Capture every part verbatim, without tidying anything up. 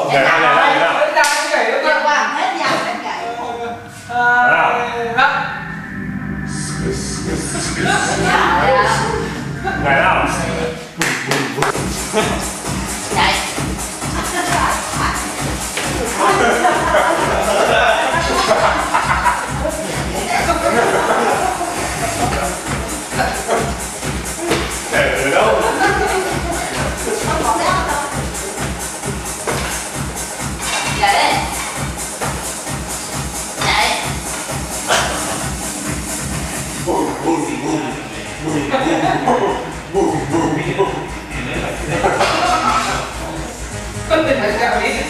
Ok, nhảy nào, nhảy nào. Hết dao cũng nhảy nữa cơ. Hết dao hết nhảy. Nào. Nhảy nào. Nhảy. Nhảy ở đâu? Nhảy đi. Nhảy. Con tình phải dạo đi.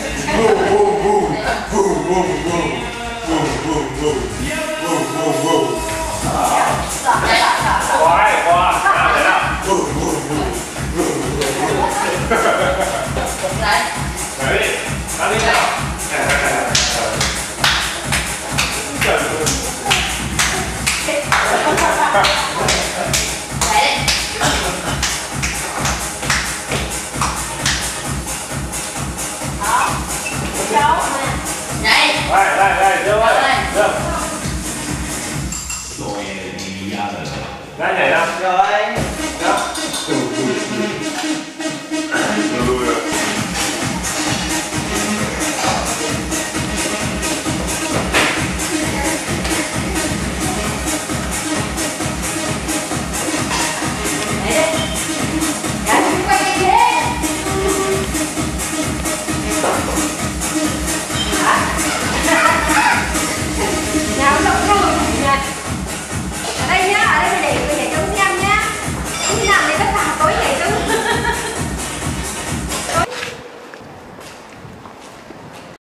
Qua, qua. Nào, nhảy nào. Nhảy. Nhảy đi. Nào đi nào. Nhảy. Đó. Cháu nè. Nhảy. Đây, đây, đây, đưa ơi. Đưa. Đây, nhảy nào. Rồi.